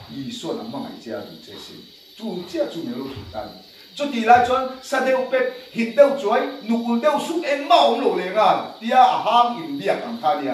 以算阿妈爱家如这些，主这主没有负担。做地来转，杀掉白，血掉嘴，怒掉苏en mau lo lengan, dia aham India angkanya.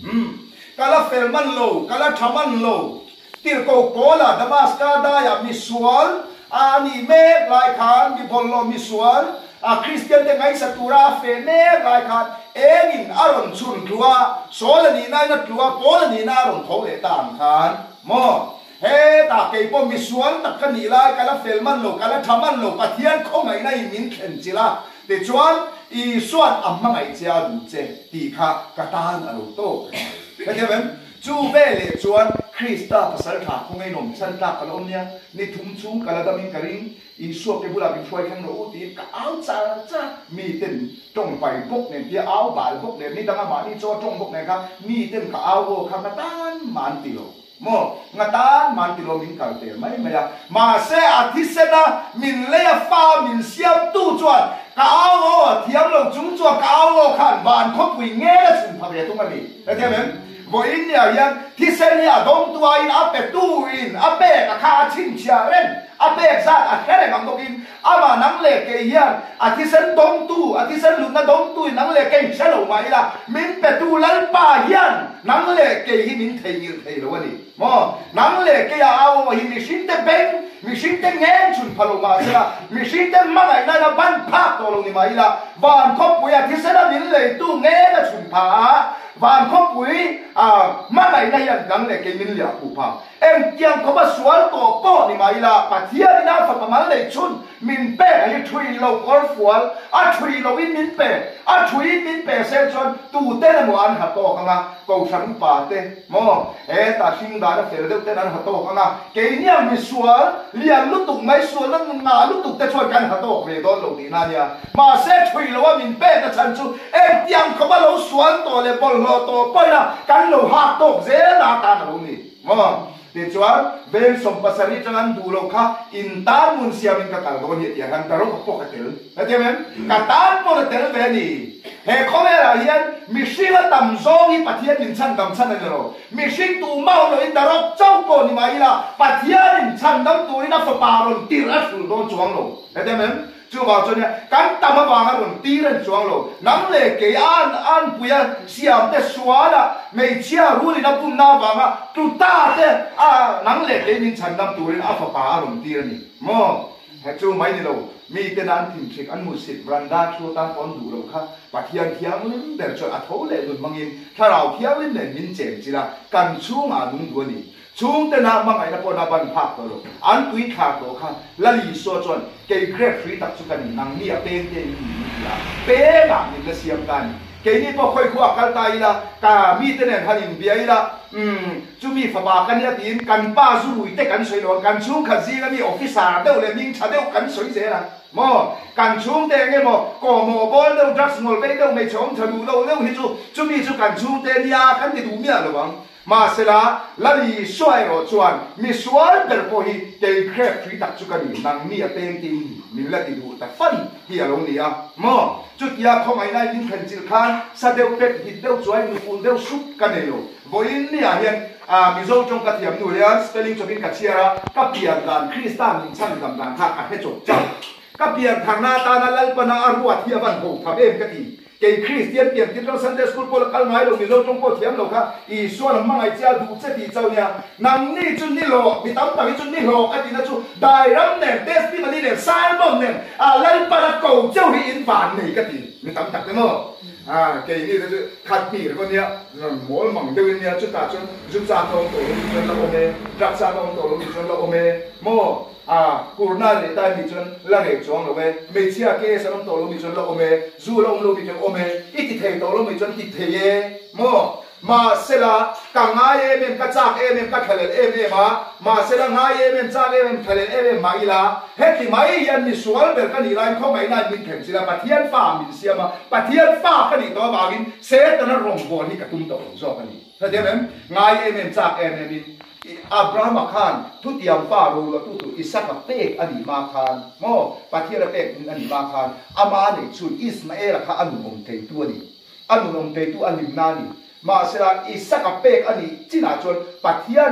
Kala felman lo, kala chaman lo, tir ko kola damaska daya misual, ani me lai khan mi bollo misual, Christian te ngai satura fe me lai khan, engin aron chun klua, sola ni nai na klua, kola ni na aron thole tan khan, mo. He ta kei po misual tak kan nilai kala felman lo kala thaman lo pathian kho ngai nai min khen chila te chuan I suat amma ngai chia du che ti kha katan alo to ka themen chu ve le chuan Krista pasal tha khong ngai nom chan ta kalon nia ni thum chung kala damin karing I suat ke bula bin phoi khang lo ti ka au cha cha mi ten tong pai bok ne pia au bal bok ne ni danga ma ni cho tong bok ne kha mi ten ka au wo kha katan man ti lo mo ngatan man tilo min kalte mai maya ma se athisena min le fa min siam tu chuan ka ao thiam lo chung chu ka ao khan ban khop wi nge la chun phave tu mani la themen bo in ya yan thisen ya dong tu in ape tu in ape ka kha chin chia ren ape za a khere ngam dokin ama nang le ke yan athisen dong tu athisen lu na dong tu nang le ke shalo mai la min pe tu lal pa yan nang le ke hi min thei ngil thei lo ni mo nang le ke ya ao hi mi shin te beng mi shin te ngen chun phalo ma sa mi shin te ma ngai na ban pha to lo ni mai la ban khop pu ya thisen min le tu nge na chun pha van khop pui ma ngai na yan nang le ke min lia pu pha em kiang ko ba sual to po ni mai la pathia ni na fa ma le chun min pe ai thui lo kor fual a thui lo in min pe a thui min pe se chon tu te na mo an ha to kanga ko sang pa te mo e ta sing da na fel de te na ha to kanga ke ni am mi sual lian lu tuk mai sual na nga lu tuk te chon kan ha to ve do lo ni na nia ma se thui lo wa min pe ta chan chu em kiang ko ba lo sual to le bol lo to pa na kan lo ha to ze na ta na lo ni mo để cho bên sông pasari jangan dulu kah intan mun siamin kakal kau ni tiang kan taruh kapok katil, nanti men katan mun katil beni, he kau era hian mishila tamzong I patian insan tamsan ni lo, mishing tu mau lo indarok jauh ko ni mai la patian insan dam tu ina separon tiras tu don juang lo, nanti men chú bảo cho nha, cắn tama vàng ở vùng tí lên xuống rồi, nắm lệ cái an bùi xiêm để xóa là, mấy chia rùi nó bùn na vàng à, tu ta thế, nắm lệ cái mình chăn đâm tuổi áp phá ở vùng tí lên, mò, chú mấy đi đâu, mi tên ăn thìm xịt ăn mùi xịt, randa chú ta con đủ đâu khác, và thiang thiang lên để cho thấu lệ luôn mang in, thà nào thiang lên để mình chém chỉ là cần chú mà đúng đuôi đi. Chúng ta na mang ai na po na ban phak to lo an tui thak to kha la li so chon ke grab free tak chu kan nang ni a pen te ni la pe ma ni la siam kan ke ni po khoi khu akal tai la ka mi te nen hanin biai la chu mi fa ba kan ya tin kan pa zu hui te kan soi lo kan chung kha ji ga mi officer de le ming cha de kan soi je la mo kan chung te nge mo ko mo bol de drugs ngol be de me chom cha du lo le hi chu mi chu kan chung te nia kan ti du mi la bang mà sẽ là đi xoay rồi chuan mi xoay để po hi cái khép phi đặc chu cái năng mi tên tin mình là đi đủ ta phân hi ở long nia mo chút ya không ai này din khen chil khan sa deu pet hit deu chuai mi ful deu sup cái này rồi với nia hiền mi zo trong cái thiam nu le spelling cho bin cái chia cái pian dan Christian min chan gam dan ha cái chok chak cái pian thang na ta na lal pa na arwa thia ban ho thab em cái gì cái Christian tiền tiền trong Sunday school po kal ngai lo mi lo trong po thiam lo kha I so na mangai cha du che ti chau nia nang ni chun ni lo mi tam ta chun ni lo ka ti na chu dai ram ne testimony ne salmon ne lal para ko chau hi in van nei ka ti mi tam tak mo cái ni là khát pi con nia mol mang deu nia chu ta chun cha thong to lo chun la ome rak cha thong to lo chun la ome mo Kurna le tai mi chun la le chong lo we me chia ke sa long to lo mi chun lo ome zu long lo mi chun ome iti thei to lo mi chun ti thei ye mo ma sela ka nga ye mem ka chak e mem ka khalel e ma sela nga ye mem chak e mem khalel e ma ila heti mai yan ni sual ber ka ni rai kho mai na min khem sila pathian fa min siama pathian fa ka ni to ba gin se ta na rong bo ni ka tum to zo ka ni ta de mem nga ye mem chak e mem Abraham Khanทุติยมฟ้ารู้แล้วทุอิสระเป็กอดีมาคานโมปะเทียระเป็กอดีมาคานอามาเนี่ยชุดอิสมาเอลค่ะอนุนงเตตัวนี้อนุนงเตตัวอนิมนานี่มาเสร็จอิสระเป็กอันนี้จีน่าจนปะเทียนี่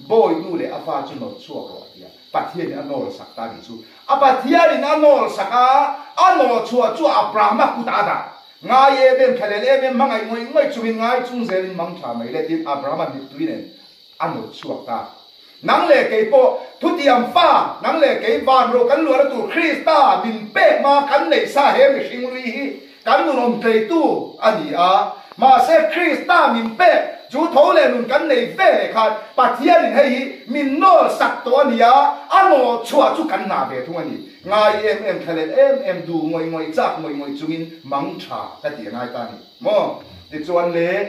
boy nu le afa chu no chu ro tia pathian anol sakta ni chu apathian in anol saka anol chu chu abraham ku ta da nga ye bem khale le bem mangai ngoi chu min ngai chung zelin mang tha mai le tin abraham ni tuinen anol chu ta nang le ke po thu tiam fa nang le ke van ro kan lu ra tu krista min pe ma kan nei sa he mi sing ri hi kan nu nom tre tu ani a ma se krista min pe chú thấu lên luôn cắn này về này khai bà thiên thì hay mình nó sạch to anh à anh nó chua chú cắn nà về thôi anh ngay em khai lên em đủ ngồi chắc ngồi chú mình mắng trà cái tiếng ai ta này mò thì cho anh lẽ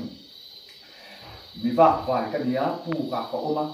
mi va vài cái nia pu cả có ôm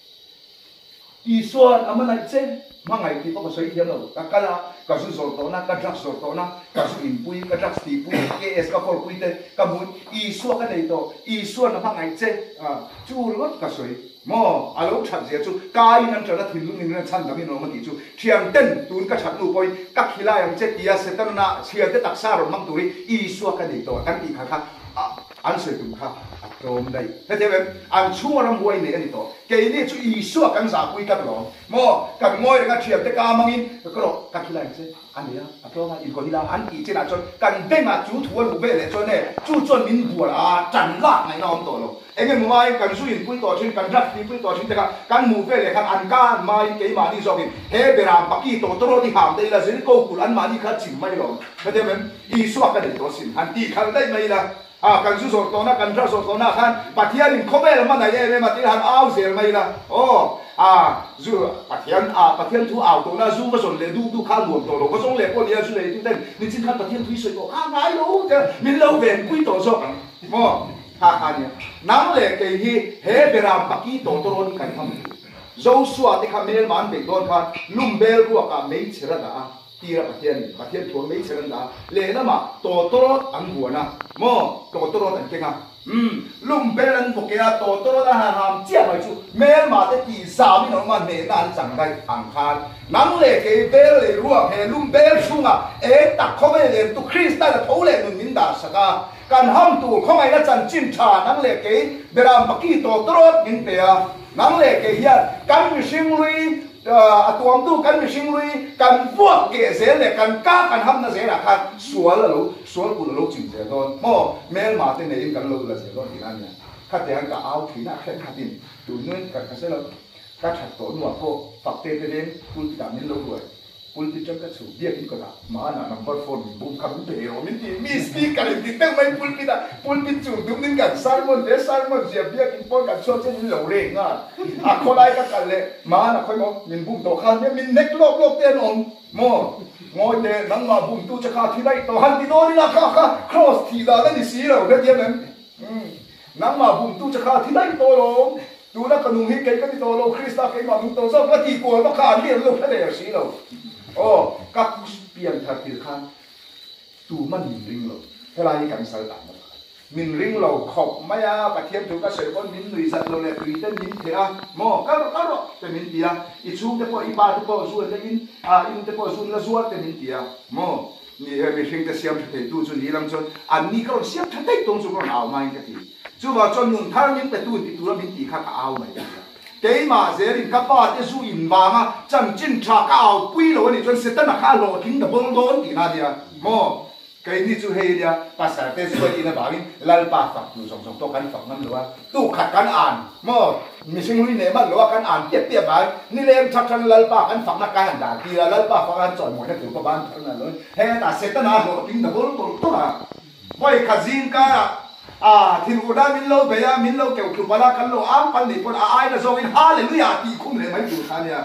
ý xuân à mà này chứ mà ngày thì có sấy thiên đâu cái là cái số số to na cái rắc số to na cái số in pui cái rắc ti pui cái s cái phôi pui thế cái muốn ý xuân cái này to ý xuân là mà ngày chứ à chú lót cái sấy mò à lúc chặt gì chú cáiนั้นจะได้ทิ้งลูกนี่นั่นชั้นแล้วมีน้องมาตีchúเชียงเต้นตูนก็ชัดนู่นไปกักขี้ลายอย่างเช่นที่อาเซตันน่ะเชียงเต้นตักซาหรือมั่งตัวนี้อีสัวกันนี่ตัวกันอีกค่ะอันเสร็จตุ้มค่ะตรงได้แต่เดี๋ยวอันชั่วรำวยเนี่ยกันนี่ตัวเกี่ยนี่chúอีสัวกันสาคุยกันหรอมอกันงอยกันเชียงเต้นกามังอินก็รอกักขี้ลายอย่างเช่นอันนี้อ่ะตัวมาอินคนที่ละอันอีเจน่ะจนกันเด้งอ่ะจูถัวลูกเบ้เลยจนเนี่ยจูจนมินบัวอ่ะจันลากในน้องตัวเราเอ็งมือไม้กันสู้อินปุ้ยต่อชิ้นกันรักที่ปุ้ยต่อชิ้นแต่กันมูเฟ่เลยครับอันก้านไม้เกี่ยมาที่ซอกอินเฮเบรามปักกี้ตัวโตที่หามได้ละสิโก้กุลันมาที่ขัดจิ๋มไม่หรอกเข้าใจไหมอีสวกกันเด็กตัวสินอันตีขันได้ไหมล่ะกันสู้สดตัวน่ะกันรักสดตัวน่ะขันปัทยาลินเขาไม่ละมันไหนเนี่ยมาที่หันอ้าวเสียไหมล่ะโอ้จู่ปัทยาทูอ้าวตัวน่ะจู่มาส่วนเลยดูข้าวรวมตัวเราก็ส่งเลยพวกนี้จู่เลยตู้เต้นนี่จริงขันปัทยาทูสวยตัวข้างไหนรู้จะมินเล่าเวนปุ้ยต่อซอกมั้งhaเนี่ยนั่งเลยเกี่ยเฮเบรามปักกี้ตัวตัวนี้กันทำโจชัวที่เขาเมลมันเด็กโดนเขาลุ่มเบลรัวกับไม่เชื่อนะตีระประเทศทัวไม่เชื่อนะเลยนะมาตัวอันหัวนะโม่ตัวอันเก่งอ่ะลุ่มเบลอันพวกแกตัวนะหามเจี๊ยบไปจู่เมลมาได้ตีสามนี่น้องมันเนนานจังได้อังคารนั่งเลยเกี่ยเบลเลยรัวเฮลุ่มเบลชุ่งอ่ะตักเขาไม่เลยตุคริสต์ได้เขาเลยนุ่นมินดาสกาการห้ามตัวเขาไงนะจันจินชานั่งเล็กเกยเบรามปักกี้ตัวตรอดยิงเตียนั่งเล็กเกยกันมิชิงลุยตัวมตู้กันมิชิงลุยกันพวกเกษรเลยกันก้ากันห้ามนั่นเสียนะคันสวนละลูสวนกุลลูจินเสียโดนโม่เมลมาเต้นเนี่ยยิงกันลูละเสียโดนที่นั่นเนี่ยข้าแต่งกับเอาที่น่าแค่ขัดดินดูเนื้อกันเสียแล้วก็ขัดตัวหนวดพวกฝักเตะเด่นคุณที่ดามินลูด้วยคุณที่จังก็สูบเบี้ยกินก็ได้มาหน้านัมเบอร์4บุ้มคำเบลมินที่มีสปีกกันที่ตั้งไม่คุณที่จูบดูนึงกันซาร์มอนเสียเบี้ยกินปนกันชอบเช่นเหล่าเร่งอ่ะคนไรกันเลยมาหน้าค่อยมองมินบุ้มตัวข้างเนี่ยมินเน็กโลกเตี้ยนองโม่งอยเตะนั่งมาบุ้มตู้จะขาดที่ได้ตัวหันที่โดนนี่ละค่ะครอสที่ได้นั่นนี่สีเราเรียกมันนั่งมาบุ้มตู้จะขาดที่ได้ตัวลงดูนักขนุนฮิตเกย์ก็ที่ตัวลงคริสต์เกย์มาบุ้มตัวซ้ำก็ที่กลัวก็ขาดเรียนลูกทะเลสีเราโอ้กับเปลี่ยนทัดทีละครั้งตูมันมินริงเราเวลาที่กันสลับมินริงเราขอบไม่ปะเทียมถูกก็เสียคนมินลุยสัตว์เราเลยตุยเต้นมินเถอะโม่ก็แต่มินเดียอีชูเตปออีบาเตปอส่วนได้ยินอินเตปอส่วนละส่วนแต่มินเดียโม่นี่มีเพียงแต่เสียมเทตูจนนี้ลำจนอันนี้ก็เสียมทัดได้ตรงสุกเราเอาไม่กันทีจู่ว่าจนนุ่นท่ามินแต่ตูนติดตัวมินตีข้าก็เอาไม่ได้เกี่ยมาเสรีกับป้าที่สู้อินวางจันจินชาก้าวปุ้ยโลนี่จนเสร็จตั้งข้าโลทิ้งแต่บงโดนตีนาเดียโม่เกี่ยนี่จู่เฮียภาษาเทศบาลอินบาวินลัลป้าฝักอยู่สองตัวกันฝักนั่นหรือว่าตู้ขัดกันอ่านโม่มิชิงลุยเนี่ยมันหรือว่ากันอ่านเปียบไปนี่เลี้ยงชักลัลป้ากันฝักนักการด่าตีลัลป้าฝักกันจอดหมดนั่นถือว่าบ้านเท่านั้นเลยเฮ้แต่เสร็จตั้งโลทิ้งแต่บงโดนตัวน่ะไว้ขจินกันที่รู้ได้มินโลเบียมินโลเกี่ยวกับว่ากันโลอ้างปันดิปนอ้ายนะโซวินฮาเลลูยาตีคุ้มเลยไม่อยู่ท่านเนี่ย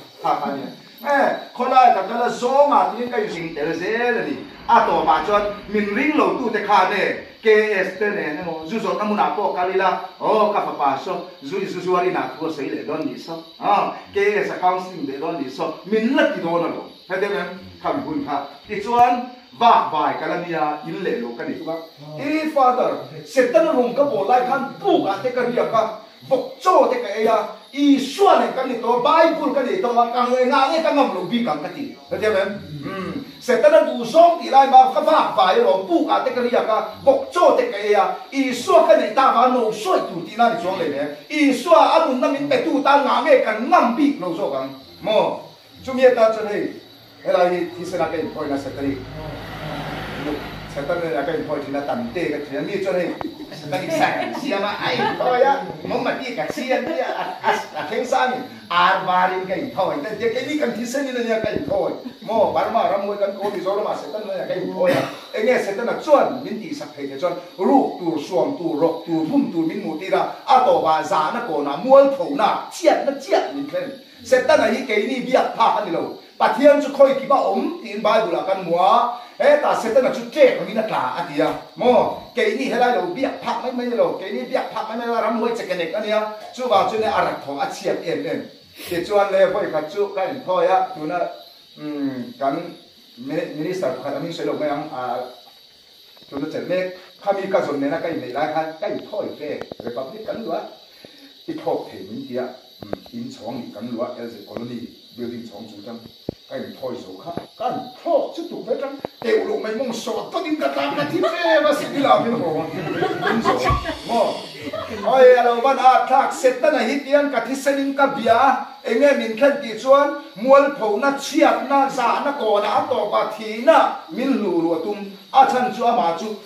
คนละแต่ก็ละโซมาที่ก็อยู่สิ่งเตลเซลนี่ตัวมาจนมินริงโลตู้แต่ขาเนี่ยเกสเตเนี่ยนะมั้งจู่ๆน้ำมันพวกกาลิลาโอ้ข้าพเจ้าจู่ๆวันนี้นักทัวร์เสียเลยโดนดิสเกสคาวซิ่งเลยโดนดิสมินลัดที่โดนน่ะหรอเห็นไหมคำพูดค่ะที่ส่วนบ้าบายกันแล้วเนี่ยอินเล่โลกันอีกว่าฟาเดอร์เสร็จตั้งรุ่งก็บอกไล่ขันปลูกอะไรกันเรียกว่าบกโจ้เด็กไอ้ยาอีส่วนเนี่ยกันนี่ตัวไบเบิลกันนี่ตัวกังเงยงานเนี่ยกังงำลูกบีกันกันทีเข้าใจไหม sẽ ta đang đủ sống thì lại mà các vạc vài rồi bu cả tết cái gì cả bọc cho tết cái à Isua cái này ta vào nổ soi tủ tí na đi xuống này nè Isua anh muốn nằm bên tủ ta ngã nghe cần ngâm bị nổ số càng mò chúng ta cho thấy cái này thì sẽ là cái point là sẽ cái sẽ ta là cái point thì là tầm tê cái chuyện như cho thấy sẽ ta đi sang xia mà ai thôi á mong mà đi cả xia đi khen sang varin cái thôi cái này cần thì sẽ như là cái thôi mò bảo mà ra mua cái cô thì rồi mà sẽ ta là cái thôi anh nghe sẽ ta là chuẩn mình đi sắp thấy cái chuẩn ruột tu xuồng tu rọc tu phum tu mình một tí ra tổ bà già nó còn là muôn thủ na chết mình khen sẽ ta là cái này việc phá anh lâu bà thiên chú khơi kí bà tiền bài là căn múa ta sẽ ta là chú trẻ của mình là cả anh thì mò cái này hay là lâu việc phá mấy lâu cái này việc phá mấy là làm hơi cái này anh nhá chú vào chú này ăn thong ăn chiết em để chú ăn lên với cả chú cái này thôi á chú nó cái minister của mình sẽလုပ်mấy ông chú nó chạy mấy kami cái zone này là cái này là cái thôi cái republic cái nữa ít học thì mình kia in chong cái nữa as a colony building chong chủ trang cái thôi số khác cái thôi chứ tụi bé trang đều lúc mấy mong sọt tôi đi cái thi phê mà xin đi làm như hồ in số mò ôi alo bạn thắc set ta này tiền cái thi sinh cái bia anh em mình khen tí chuan mual phô na chiết na giả na cổ na tổ bà thi na min lù tum chân chúa mà chú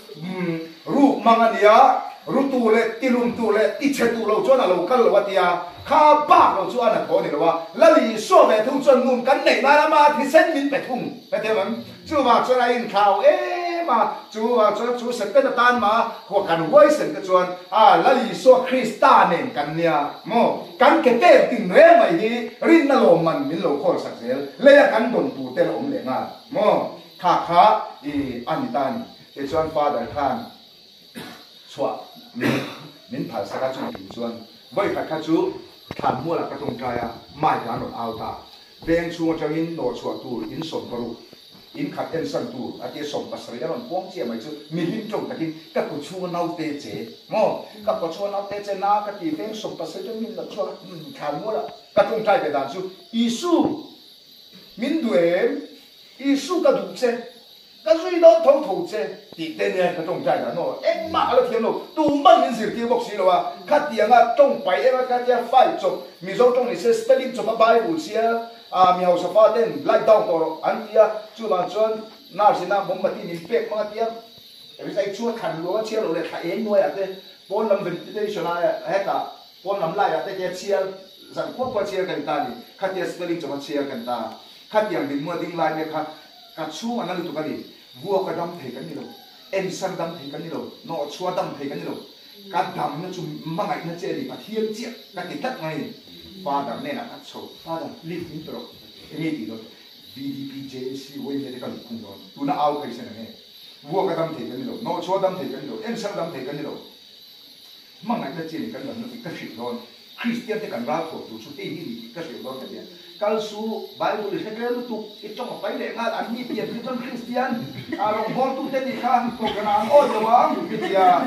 ru mang anh ya ru tu le tilum tu le ti che tu lo chuan alo kal lo tia kha ba lo chuan na ko ni lo wa la li so ve thung chuan ngum kan nei na ma thi sen min pe thung pe te man chu ma chuan ai in khao mà chú sẽ biết tan mà hoặc cần quay sinh cái chuyện là lý do Christa nên cần nia mò cần cái tên tình người mày đi rin na lo mình lo khol sắc sel lấy cần đồn tụ tên ông lệ ngà mò khá anh tan cái chuyện father khan xóa mình phải sang cái chuyện chuyện với các chú tham mua là cái trong trai mai là nó ao ta bên chú cho in nổ xóa tu in sồn vào in khát en san tu à cái sòng bát sợi đó làm quang chia mấy chú mình in trong cái các cô chú nấu tê chế mò các cô chú nấu tê chế na các chị bên sòng bát sợi cho mình là cho tham mua là các trong trai về đàn chú Isu mình đuổi Isu các đủ chế các duy đó thấu chế thì tên này các trong trai là nó em mà là thiên lộ tu mang mình sự tiêu bốc xí rồi à các tiếng à trong bài em các tiếng phải chụp mình giống trong này sẽ spelling chụp bài bút xí miao sa fa ten lai dong to an tia chu ban chuan na sina bom mati ni pek ma tia every sai chu khan lo chia lo le tha en noi ate pon lam ventilation a heta pon lam lai ate ke chia zan ko chia kan ta ni khatia spelling chama chia kan ta khatiang din mo ding lai ne kha ka chu an lu tu ka ni vua ka dam thei kan ni lo en san dam thei kan ni lo no chua dam thei kan ni lo ka dam na chu mangai na che ni pathian chia ka ti tak ngai Father, nena so Father, live in the rock. Ini di lot. BDP JC way ni dekat kuno. Tuna au kai sana ne. Vua ka dam thei kan lo. No chua dam thei kan lo. En sang dam thei kan lo. Mangai na che ni kan lo ni ka shit don. Christian te kan ra ko tu chu te ni ka shit don ka dia. Kal su Bible ni sekre tu itong pai le nga an ni pia tu Christian. Arong bol tu te ni ka ko kana o de wa dia.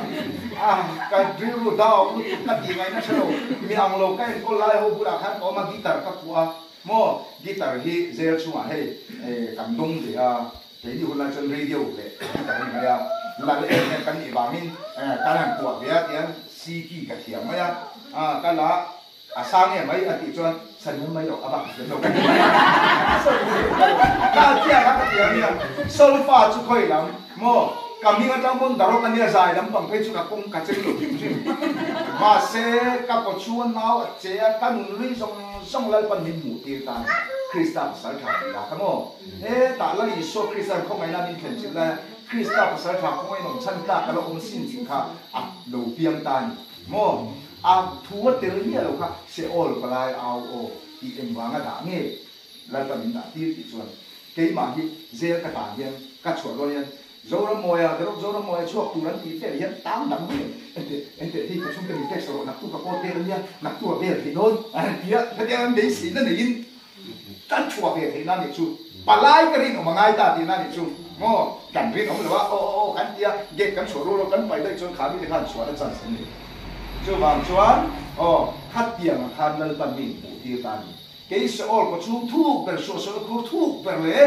Cái drill đào cái gì ngay nó sẽ đâu mi ang lâu cái con lai hôm bữa khác có mà guitar các cụ mò guitar hi zero chung à hay cảm động thì cái gì hôm nay trên radio vậy guitar này là cái cái gì bảo mình cái hàng của cái tiếng CD cái tiếng mấy cái lá sang này mấy anh chị cho sân mấy độ bạn sân độ cái tiếng cái tiếng này solfa chú khơi lắm mò kami nga tang pun darok kami azay lam pang pechu ka kung kacil lo kimjim mase ka pochuan now che kanun ri song lal pan min mu ti ta Krista pasal tha la kamo ta la Iso Krista ko ngai na min khen chila Krista pasal tha ko ngai nom chan ta ka lo om sin sin kha lo piang tan mo thuwa te ni lo kha se ol palai au o ti em wanga da nge la ta min da ti chuan ke ma hi zel ka ta hian ka chho lo hian Zora moya, zora moya chuak tu ran ti te hian tam dam ni ente hi ka chung ka ni tek so nak tu ka ko te ran ya nak tu be thi non tia ka dia an dei sin na in tan chua be thi na ni chu palai ka rin o mangai ta ti na ni chu mo kan rin om lo o kan tia ge kan so ro kan pai dai chon kha mi khan chua da chan sin ni chu wang chuan khat tia ma khan lal pan mi ti ta ni ke is all ko chu thu per so so ko thu per le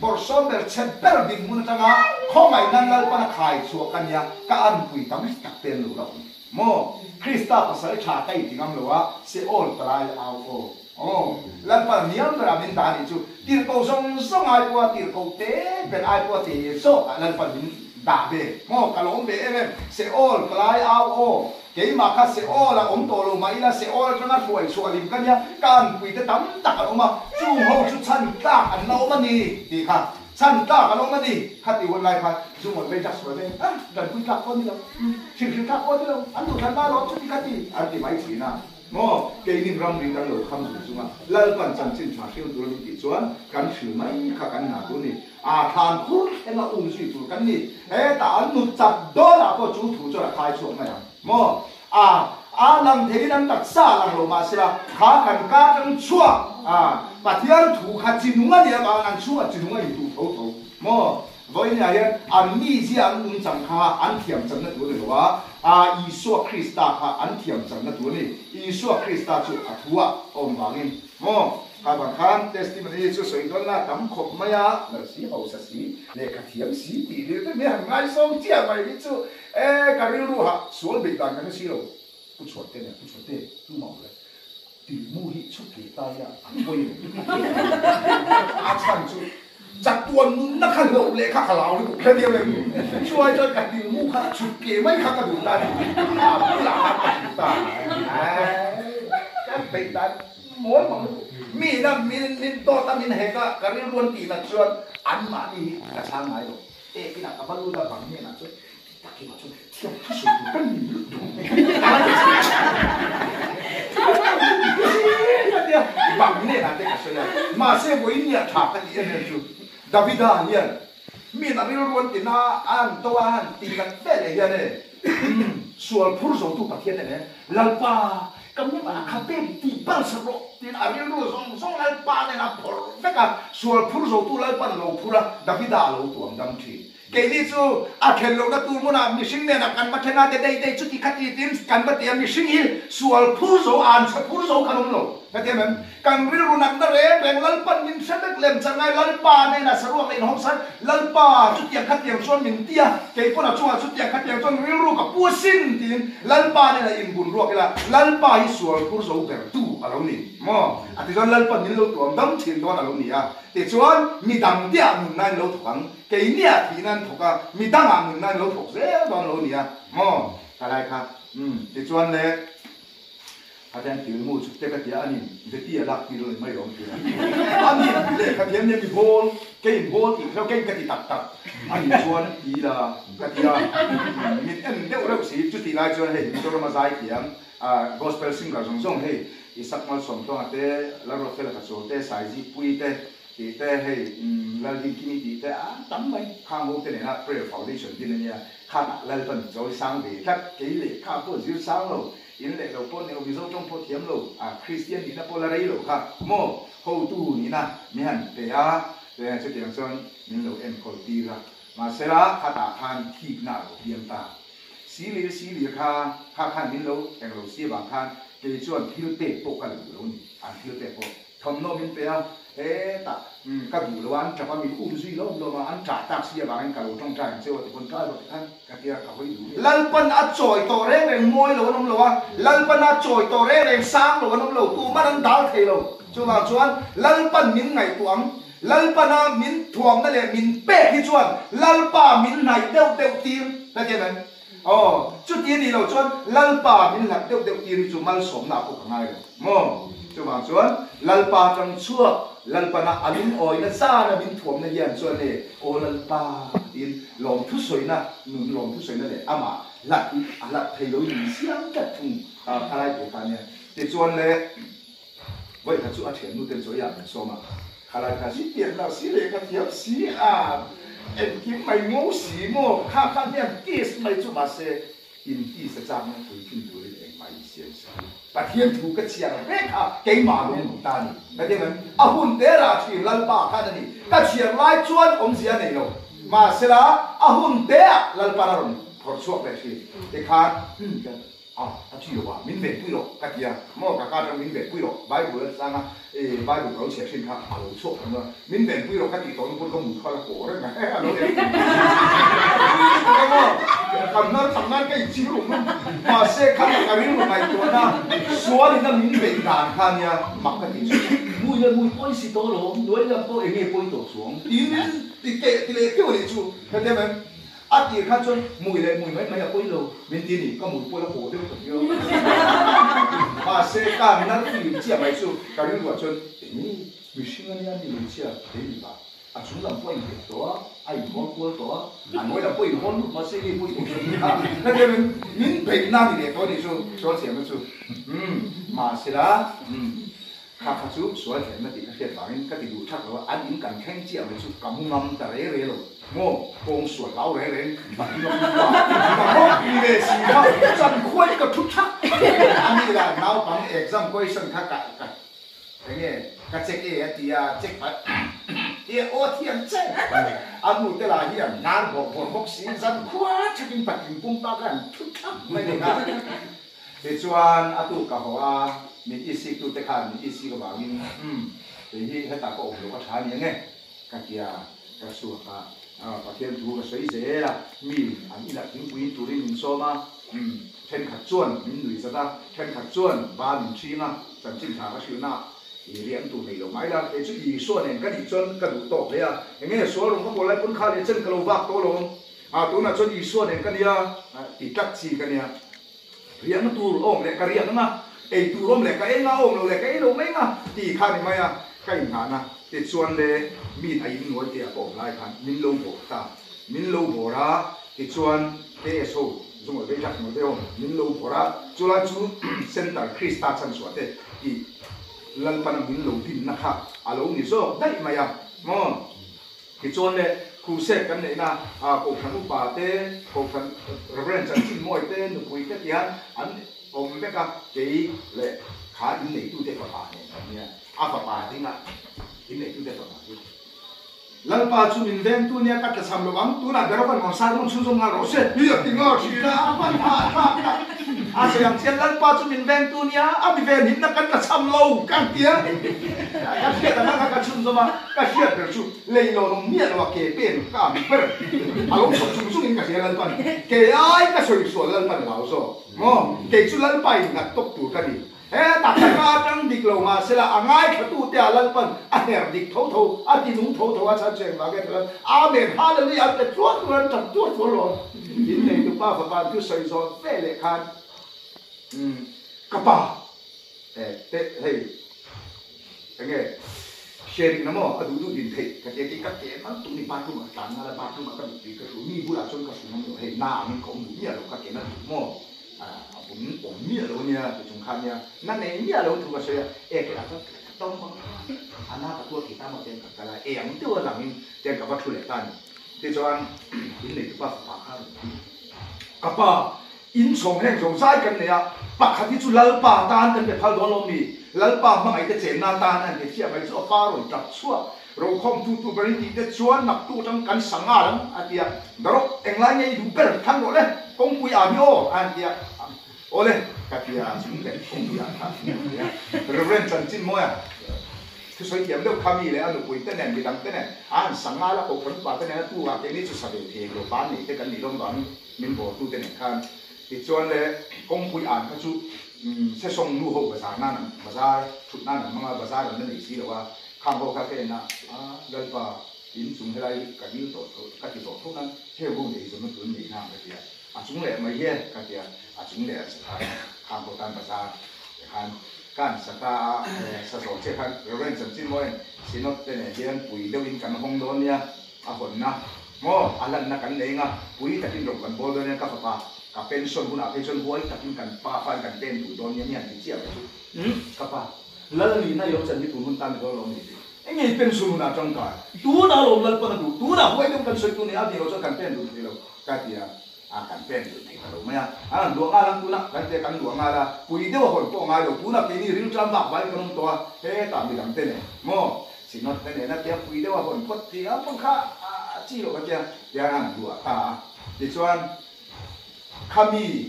bor som ber chen per din mun tanga khongai nan lal pan khai chu kan ya ka an pui tam tak ten lu lo mo Krista pasal cha kai tingam lo wa se all trai ao o lan pan niam ra min ta ni chu tir ko song song ai po tir ko te ben ai po te so lan pan min da be mo ka long be em se all trai ao cái mà các sẽ ô là ông tổ lô máy là sẽ ô là cho nó phổi xua lim cái nhá can quỳ tới tắm tắc ở mà chú hậu chú chân ta ăn lâu mà đi thì khá chân ta ăn lâu mà đi khá thì hôm nay khá chú một bên chắc sửa bên à gần quỳ các con đi đâu xin các con đi đâu ăn đồ ăn ba lót chút đi khá thì ăn thì máy chỉ na ngô cái niềm ram đi đang lầu khăm rồi chú mà lal pan chân xin trả kêu tôi đi chuan cắn sửa máy khá cắn nào tôi đi à than cút em là suy tôi cắn đi ê ta ăn nút chặt đó là có chú thủ cho là khai chuộng này mo làm thế nên đặc xa làm đồ mà là khá cần cá trong chua và thiên thủ khá chỉ đúng là địa bàn ăn chua chỉ đúng là thủ thấu thấu mo với nhà hiện ăn mi gì ăn chẳng khá ăn thiểm chẳng là tuổi rồi Isu Krista khá ăn thiểm chẳng là tuổi này Isu Krista chú thua ông vàng in mo các bạn khán testimony chú soi đó là tấm khop mày là sĩ hậu sa sĩ để cả thiểm sĩ tỷ lệ cái hàng ngày xong chia mày biết chú cái điều ha xuống bị đàn cái sĩ đâu不错的呢，不错的，都冇嘞。條毛血出奇大呀，威！阿陳就雜斷那看路咧，看老你睇點咧，再再個條毛看出奇咪看個條單，不難個條單，咁被單冇冇，咪那咪多得咪係個啲亂地啦，轉安馬啲個倉喺度，邊個個路都旁邊啦，轉。大家就跳出水不跟你们bằng này là cái gì mà sẽ với nhà tháp cái gì này chứ David à nhỉ mình là luôn thì na an to an tìm cái này này này sual phur rồi tu bạc thiên này lalpa cầm như mà khát bên thì bao giờ rồi thì ở đây luôn xong xong lalpa này là phur tất cả sual phur rồi tu lalpa là lâu phur David à lâu tu ông đam thi cái này chú khen lâu đó tu muốn làm mình sinh này là cần bắt chẹn đây chút thì khát thì tiền cần bắt tiền mình sinh hi sual phur rồi an phur rồi cần ông lâu cái gì mà cần viết luôn nặng đó đấy bèn lalpa mình sẽ biết làm chẳng ai lalpa này là sản phẩm này không sai lalpa chút tiền khát tiền xuân mình tia cái phần nào chung là chút tiền khát tiền xuân viết luôn cả bua xin tiền lalpa này là in buồn ruột cái là lalpa hi sual phur rồi bèn tu ở lâu này mà thì cho lalpa mình lâu tu đâm tiền đó là lâu này thì chuan mi đam tia mình nay lâu thằng cái này thì nên thuộc mi đam mình nay lâu thuộc dễ đó lâu này mà cái này khác thì chuan nàyอาจารย์ถือมูชุดเตกตีอันนี้เวทีรักที่เลยไม่ร้องที่อันนี้เลยกติอันนี้มีโบลเก่งโบลอีกแล้วเก่งกติตักอันนี้ชวนตีละกติละมีอันเดียวเราสิจุดที่ไล่ชวนให้ตัวมาใจเขียนgospel singer ส่งให้อีสักมาส่งตัวเตะแล้วเราเตะกับโซเตะสายจีปุยเตะตีเตะให้แล้วลิงกินตีเตะตั้มไปข้างโบเตะเนี่ยนะ prayer foundation ที่นี่ข้างแล้วเป็นโจยสังเวชครับกี่เล็กข้างพวกจิ้วสังเราin lệ đầu con nếu ví dụ trong phố thiếm lầu Christian thì nó Polaray lầu khác mô hậu tu ní na mi hẳn để cho tiếng sơn mình lầu em khỏi đi ra mà sẽ là khá tạ khan thịt nào tiêm ta xí lý khá khan mình lầu em lầu xí bằng khan cái chuyện thiếu tệ bộ cả lầu thiếu tệ bộ thầm nó mình phải ta các vụ lầu ăn chẳng qua mình duy lầu mà ăn trả tax xí bằng anh cả lầu trong trại chơi thì con trai rồi khan cái kia cả hơi đủ lalpan at choi to re reng moi lo nom lo lalpan at choi to re reng sang lo nom lo tu ma dan dal thei lo chu ma chuan lalpan min ngai tuang lalpan min thuam na le min pe hi chuan lalpa min nai deu tir ta ke nan chu ti ni lo chuan lalpa min lak deu tir chu mal som na ko ngai mo chu ma chuan lalpa tang chua lalpa na amin oi na sa na min thuam na hian chuan le o lalpa in lom thu soi na nun lom thu soi na le ama lat thei lo ni siang ka thung khalai ke ka ne ti chuan le voi ka chu a thian nu ten choi ya so ma khalai ka si tian la si le ka thiap si em kim mai ngo si mo kha ne tis mai chu ma se in ti sa chang na tu kin tu le em mai sia sa pa thian thu ka chiang ve kha ke ma lo ta ni ka de man a hun te ra thi lalpa kha ni ka chiang lai chuan om sia nei lo mà sẽ là hun té lalpa ron thor chuak le thi te khan 他去了吧？民北贵了，他讲，莫个家长民北贵了，摆不了啥啊？摆不搞写信他啊，有错，咁啊，民北贵了，他哋當本都唔錯啦，過啦，係老嘢。咁啊，尋晚跟住龍啊，嘛些看下邊個咪做啦，所以呢民北難看呀，mặc cái gì mùi là mùi bôi xịt đó luôn, đối là bôi nghe bôi đổ xuống, thì kệ thì lấy kêu để chú, thấy chưa em? Thì khát chân mùi này mùi mấy là bôi lâu, bên kia thì có mùi bôi là khổ đấy còn nhiều. Mà sẽ cả mình ăn thì chỉ mấy chú, cả những quả chân, mình sinh ra nhà mình chỉ để gì vậy? Chúng làm bôi việc đó, ai muốn bôi đó, nói là bôi hôn mà sẽ đi bôi đổ xuống. Thấy chưa em? Mình phải làm gì để có để chú, cho xem mấy chú. Mà sẽ là,ข้าพเจ้าสวยแถมมาติดเขียนฝังก็ติดดูชักว่าอันนี้กันแข่งเจียวไปสุดกำงำแต่เร่ๆหรอกโง่โกงสวนเล้าเร่ๆแบบนี้ก็มีเวสีเขาจันคุยกับทุกชักอันนี้แหละน้าวปังเอกซัมคุยสังขกะอย่างเงี้ยกระเจ๊กเอตีอาเจ๊กไปโอเทียนเจ๊อันนู้นแต่ละเฮียงานบอกสีสันคว้าชักกินปักกินปุ้งปากกันทุกชักไม่ได้งานเดี๋ยวชวนอาตุกับหัวมีอีสิตุเตคันมีอีสิกบาวินเดี๋ยวให้ตาก็อบรมก็ช้านี้ไงกักยากระสุนประเทศทูก็สวยเสียละมีอันนี้แหละถึงวินตุริมินโซมาเช่นขัดจวนมินหลุยสตาเช่นขัดจวนบามินชีนะจันจินชาก็ชื่อหน้าเรียนตัวในหลงไม้ละไอ้ชุดอีส่วนเนี่ยก็ดีจนกระดูกโตเลยอ่ะอย่างเงี้ยส่วนลงก็บอกเลยคนข้าเลยเช่นกระโหลกโตลงตัวนั้นชุดอีส่วนเนี่ยก็เนี่ยติดกัดชีกันเนี่ยเรียนตัวองค์เนี่ยก็เรียนนะไอ้ตัวร่มเหล็กก็เอ็งเอาองค์เหล็กก็เอ็งลงไม่นะตีข้านี่ไม่อะใกล้หานะติดส่วนเลยมีไอ้ยินหัวเตียกหลายพันมินโลโบตามินโลโบระติดส่วนเตโซสมมติไปจับหนูเดียวมินโลโบระจุฬาจูเซ็นเตอร์คริสต์ชันสวัสดิ์ที่ลันปันมินโลดินนะครับอาลูนี่โซได้ไหมอะมั้งติดส่วนเลยครูเสกกันเลยนะโกขันอุปาเต้โกขันเรนจันจินมวยเต้หนุ่มปุยเต้ยันอันผมไม่กับเจ๊เลยขาอินไหนตู้เด็กกว่าเนี่ยอาฝาปาที่น่ะอินไหนตู้เด็กกว่าลังปาจูมินเดนตู้เนี่ยกัดจะทำระวังตู้น่ะเดี๋ยวเราไปมองซ้ายมองชุ่มงานเราเสร็จนี่ติงอชีนะปัญหาอาเซียนเชียนลังปาจูมินเดนตู้เนี่ยมีเวนินนักกัดจะทำเรากันเตี้ยกันเชียแต่นั่งกัดชุ่มสมากันเชียเดี๋ยวชุ่มเลยเราลงเนี่ยเราเก็บเป็นก้ามเปิดอารมณ์ชุ่มกันเชียลังปันเกย์ไอ้ก็สวยสวยลังปันเราโซ่เกย์ชุลังไปงัดตกตัวกันดิตัดการจังดิกลงมาเสละง่ายขัดตัวเตียลังปันเฮร์ดิกเท่าที่นุ่งเท่าชัดเจนมาแค่นั้นเมนฮาเลลูยาแต่ตัวจับตัวหลอนยินดีตัวป้าฝากตัวใส่ซอนเฟเลคันกระป๋าเฮ้ยยังไงเชริงน้ำมันดูดินเทกระเจี๊ยบกัดเจี๊ยบมันตุ้งนี่ปาตุ้งกันนั่นแหละปาตุ้งกันดูดีกระสุนมีบุหรี่ชนกระสุนน้ำมันเฮ้ยหน้ามันของบุญเนี่ยเรากัดเจี๊ยบนั่นมั่วผมเนี่ยเราเนี่ยจุดสำคัญเนี่ยนั่นเองเนี่ยเราถูกกระเสียเราต้องอันนั้นกับตัวกีตาร์มาเต้นกับอะไรมันตัวหลังนี่เต้นกับวัตถุเหล็กตันที่จวนอินเหล็กตัวฝาข้าวกับป้าอินส่งแห่งส่งซ้ายกันเนี่ยปักขัดที่จุดลัลป่าตานกันเป็นพาดลมนี่ลัลป่าไม่ได้เจนนาตานนั่นเทียบไปชั่วฟ้าหรือจับชั่วเราคงทูบริษัทชวนนักตู้จังกันสังอาลังอันเดียดรกเอ็งไล่เนี่ยดูเป็นทั้งหมดเลยกงปุยอาบิโออันเดียโอเลยกัดยาจุ่มเด็กคงยาครับเรื่องจันจินมวยคือสวยเยี่ยมเรื่องคำนี้เลยอันหนุ่มปุยเต้นเนี่ยมีดังเต้นเนี่ยสังอาละโกคนป่าเต้นเนี่ยตู้กับเต้นนี่จุดสเปนเองเราบ้านนี่เต้นกันนี่ลงก่อนมินบอกตู้เต้นเนี่ยkanติดชวนเลยกงปุยเขาจุเสส่งลู่หัวภาษาหน้านั่นภาษาชุดหน้านั่นมั่งภาษาเรานั่นอีกสิหรือว่าข้างหัวข้าเต้นนะเรื่องป่าอินสุ่มให้ไรกัดยิ้วโตกัดยิ้วโตทุกนั้นเที่ยวพวกนี้สมมติตัวนี้ห้ามกันเดียวจุ่มแหลมมาเยี่ยกันเดียวจุ่มแหลมสถานข้างโบราณภาษาการการสตาสะสมเชื่อกันเราเล่นสัมผัสมวยสินกเต้นเยี่ยนปุ๋ยเดวินกันห้องโดนเนี่ยหนนะโม่อันนั้นนักกันเองปุ๋ยตัดกินรบกันโบโดนเนี่ยกับป้ากับเป็นส่วนหุ่นเป็นส่วนหัวตัดกินกันป้าฟันกันเป็นถูโดนเนี่ยติดเจี๊ยบกับป้าแล้วนี่นายกจะมีถุงหุ่นตันก็ลงนี่เอ็งเป็นส่วนหุ่นจังกันตัวน่าลงแล้วปนตัวน่าหัวเดียวกันส่วนตัวนี้เราจะกันเป็นดูที่เรากันเดียกันเป็นดูที่เราไม่ดวงอาลังตัวน่ะกันเดียกันดวงอาลังปุ๋ยเดียวคนตัวงานเราตัวน่ะเป็นนี่ริ้วจำบักไว้กันตัวตามไปดังเต้นเนี่ยโม่สินอตเต้นเนี่ยนะเดียวปุ๋ยเดียวคนพดเดียวคนข้าจี้เรากันเดียวอย่างนั้นดวงดิฉันข้ามี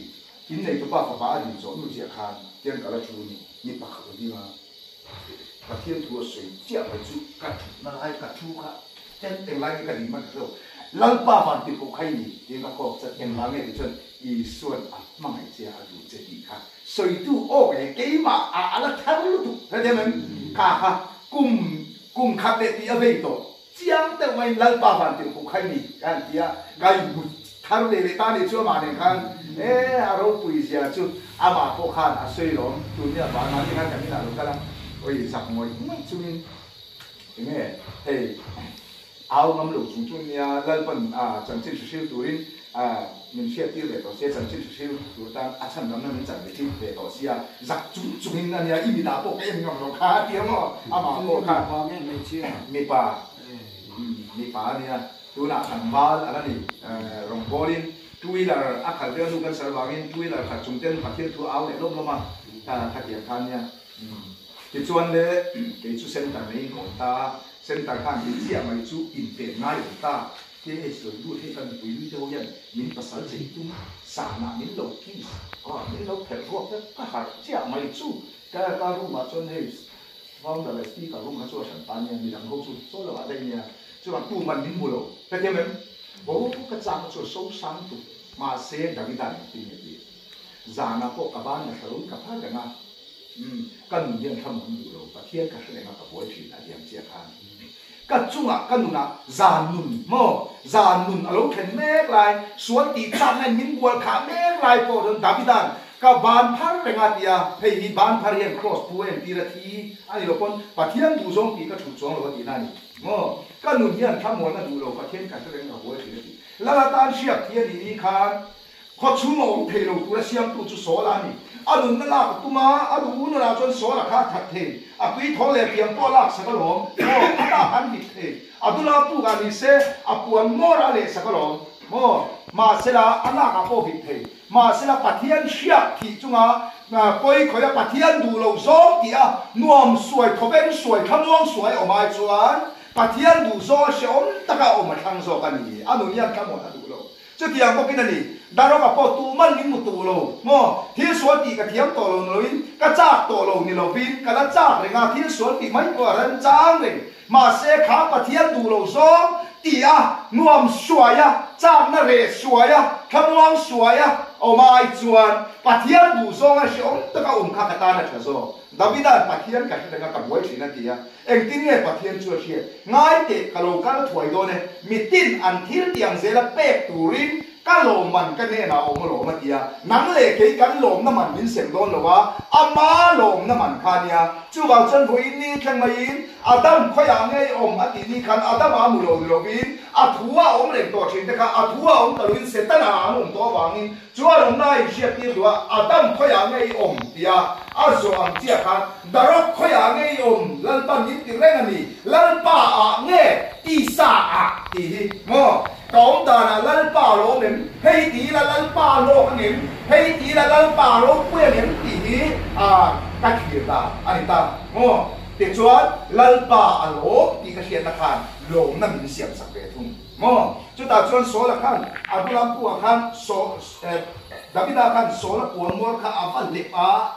in này tụi ba phải phá đi chỗ nuôi chia khan tiền cả là chú ni bạc ở đi mà và thiên thua sấy chia phải chú cắt nó ai cắt chú cả tên tiền lại cái gì mà rồi lần ba phần thì cũng hay đi tiền các cô sẽ tiền lại cái chuyện ý xuân mà ngày chia ở chỗ这里看水都哦cái mà là thắng luôn thấy thế mình cả cùng khắp đệ thì ở đây đó chẳngแต่วันlần ba phần thì cũng hay đi cái gì à cái thằng này ta đi chỗ mà này看à rồi bây giờ chú mà có看水咯chú nhá bạn nói cái cái nào cái là ôi sắp ngồi chú mình nghe hey áo ngắm lục chúng tôi nha lần phần chẳng chịu siêu tuổi mình sẽ tiêu để tổ sẽ chẳng chịu siêu tuổi ta chân lắm nên chẳng để tiêu để tổ sẽ giặc chúng mình là nhà im đã bộ cái em nhom khá tiếng mà mà bộ khá mi pa nha tu là thằng ba là gì rồng bolin tuy là khởi đưa luôn cái sở vàng tuy là khởi chúng tên phát hiện thu áo để lốp lắm mà thật hiện khăn nha cái chuyện đấy cái chú sen tặng này của ta sen tặng khăn cái gì mà chú in tiền ngay của ta cái sự đuổi hay cần quý lưu châu nhân mình phải sở chỉ chúng xả nạn mình đầu kỹ mình đầu phải thuộc các hạt gì mà chú cái lúc mà cho nên vâng là khi cả lúc mà cho sản phẩm nha mình làm công chú số là ở đây nha chứ còn tu mình đến mùa đầu thế thì mình bố cái trang cho sâu sáng tu mà sẽ đặc biệt là cái gì giả nào có cả ban là sớm cả phát được mà cần những tham muốn đủ rồi và thiên cả sự này mà bố chỉ là điểm chia khan cái chung cái nụ nào già nùn ở lúc khen mét lại xuống thì chạm này mình buồn cả mét lại bộ đường đặc biệt là cái bàn phá được ngắt ya thì bàn phá hiện cross point thì là thì anh lúc con và thiên đủ giống thì cái chủ giống là cái này cái nụ hiện tham muốn là đủ rồi và thiên cả sự này mà bố chỉ là là tan siết thiên đi khan khó chú mộng thì rồi tôi xem tôi chú số là gì anh nó là tụi mà anh nó là cho số là khác thật thì quý thổ lệ tiền bỏ lạc sao cái lồng anh là anh bị thế anh là tụi anh đi xe buồn mua ra lệ sao cái lồng mà sẽ là anh là cái bộ bị thế mà sẽ là bát thiên siết thì chúng mà coi coi là bát thiên đủ lâu gió thì nuông suy thổ bên suy khăm nuông suy ở mai chuan bát thiên đủ gió sẽ tất cả ở mặt thang gió cái gì anh nói nhận cái một là đủ lâu chứ thì anh có cái này đó là bộ tu man những một tu lâu thiên số thì cái thiam tổ lâu nói cái chắc tổ lâu như lâu pin cái là chắc thì ngà thiên số thì mấy quả人trang đấy mà sẽ khá bát thiên đủ lâu gió thì nuông suy chắc nó rẻ suy khăm nuông suy ở mai chuan bát thiên đủ gió là sẽ tất cả khác cái ta là thế rồi đặc biệt là bát thiên cái này cái buổi chỉ là gì anh tin nghe bát thiên chưa gì ngay để cái lâu cái tuổi đó này mi tin anh thiên tiếng gì là bẹp turin cái lồng mình cái này nào ông lồng mà kia nắng lệ cái lồng nó mình mình xem đón rồi à mà lồng nó mình khai nha chú vào chân với ini khang mà in Adam khoai ăn ngay ông ini khăn Adam ăn mù lồng in thua ông lên tổ chức thế cả thua ông tao in sẽ tan ông tổ vàng in chú ông này sẽ tiếp đua Adam khoai ăn ngay ông tia rồi ông chia khăn đó khoai ăn ngay ông lần ban những tiếng này này lần ba nghe đi xa thì講但係撚巴攞年，希啲啦撚巴攞年，希啲啦撚巴攞杯年啲cái chuyện ta anh ta để cho lần ba lỗ thì cái chuyện là khan lỗ nó mình xem sắc về thùng chúng ta cho số là khan tôi làm của khan số đặc biệt là khan số là của mua khan ăn lệ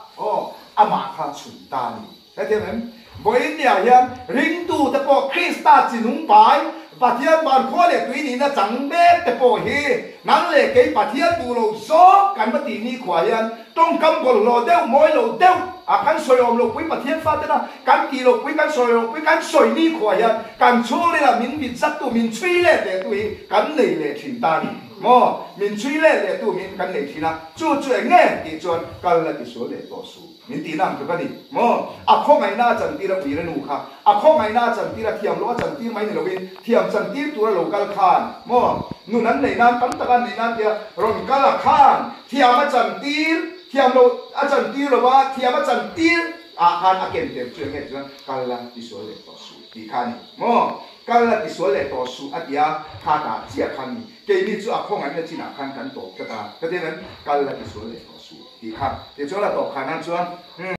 mà khan chuẩn ta này thế nên với nhà hiện ring tu tập bộ Krista chỉ nung bài bà thiên bàn khoa lệ tùy ní nó chẳng biết tập bộ hi nắng lệ cái bà thiên tu lâu gió cảnh bất tỉ ni khoa hiện trong cầm bộ lò đeo mỗi lò đeo cảnh soi ôm lò quý bà thiên phát thế nào cảnh kỳ lò quý cảnh soi lò quý cảnh soi ni khoa hiện cảnh chúa đây là mình bị giáp tu mình truy lệ để tùy cảnh này lệ trình tàn mình truy lệ để tùy mình cảnh này trình nào chú nghe thì chuẩn cảnh là cái số lệ tổ số mình tí nào cho cái gì không ngày na chẳng tí là vì nó nụ khá không ngày na chẳng tí là thiềm lỗ chẳng tí mấy người bên thiềm chẳng tí tụi là lỗ cal khan nụ nắn này nan tắm tắc này nan kia rồi cal là khan thiềm mà chẳng tí thiềm lỗ chẳng tí là ba thiềm mà chẳng tí khan kèm kèm chuyện nghe chuyện cal là tí số lệ tổ số tí khan cal là tí số lệ tổ số tia khan à chia khan cái này chú không ngày na chỉ là khan tổ cái ta cái thế nên cal là tí số lệ tổ số thì khan thì chỗ là tổ khan ăn chưa